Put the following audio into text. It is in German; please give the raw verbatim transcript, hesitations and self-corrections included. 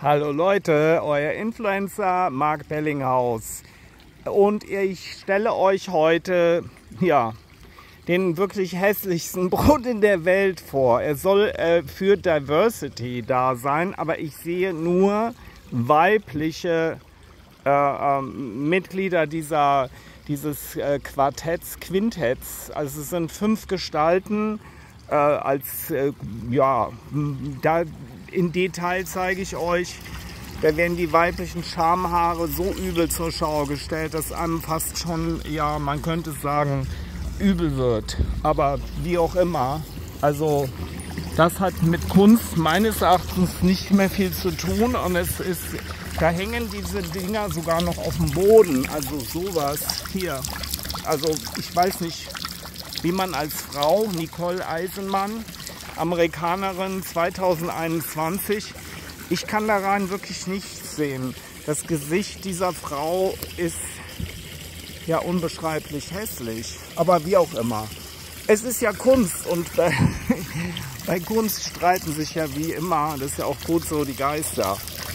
Hallo Leute, euer Influencer Marc Bellinghaus und ich stelle euch heute ja, den wirklich hässlichsten Brot in der Welt vor. Er soll äh, für Diversity da sein, aber ich sehe nur weibliche äh, äh, Mitglieder dieser, dieses äh, Quartetts, Quintetts. Also es sind fünf Gestalten. Äh, als äh, ja, da in Detail zeige ich euch, da werden die weiblichen Schamhaare so übel zur Schau gestellt, dass einem fast schon, ja, man könnte sagen, übel wird. Aber wie auch immer, also das hat mit Kunst meines Erachtens nicht mehr viel zu tun und es ist, da hängen diese Dinger sogar noch auf dem Boden, also sowas hier. Also ich weiß nicht, wie man als Frau, Nicole Eisenmann, Amerikanerin zweitausendeinundzwanzig, ich kann daran wirklich nichts sehen. Das Gesicht dieser Frau ist ja unbeschreiblich hässlich, aber wie auch immer. Es ist ja Kunst und bei, bei Kunst streiten sich ja wie immer, das ist ja auch gut so, die Geister.